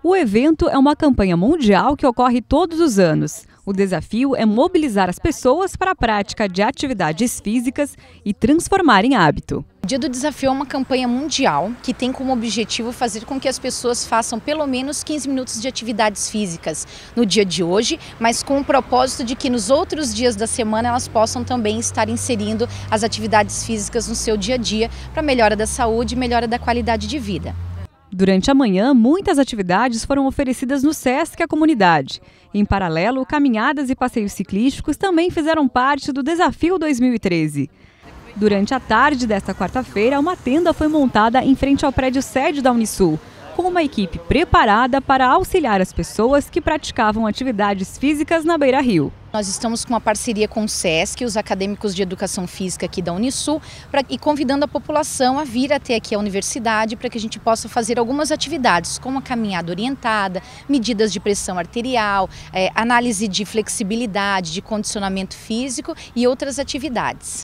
O evento é uma campanha mundial que ocorre todos os anos. O desafio é mobilizar as pessoas para a prática de atividades físicas e transformar em hábito. O Dia do Desafio é uma campanha mundial que tem como objetivo fazer com que as pessoas façam pelo menos 15 minutos de atividades físicas no dia de hoje, mas com o propósito de que nos outros dias da semana elas possam também estar inserindo as atividades físicas no seu dia a dia para melhora da saúde e melhora da qualidade de vida. Durante a manhã, muitas atividades foram oferecidas no SESC à comunidade. Em paralelo, caminhadas e passeios ciclísticos também fizeram parte do Desafio 2013. Durante a tarde desta quarta-feira, uma tenda foi montada em frente ao prédio sede da Unisul, com uma equipe preparada para auxiliar as pessoas que praticavam atividades físicas na beira-rio. Nós estamos com uma parceria com o SESC, os acadêmicos de educação física aqui da Unisul, e convidando a população a vir até aqui a universidade para que a gente possa fazer algumas atividades, como a caminhada orientada, medidas de pressão arterial, análise de flexibilidade, de condicionamento físico e outras atividades.